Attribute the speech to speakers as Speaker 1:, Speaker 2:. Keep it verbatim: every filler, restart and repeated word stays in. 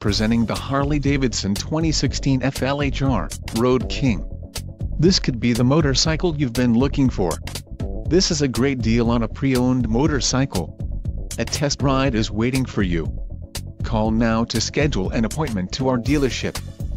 Speaker 1: Presenting the Harley-Davidson twenty sixteen F L H R, Road King. This could be the motorcycle you've been looking for. This is a great deal on a pre-owned motorcycle. A test ride is waiting for you. Call now to schedule an appointment to our dealership.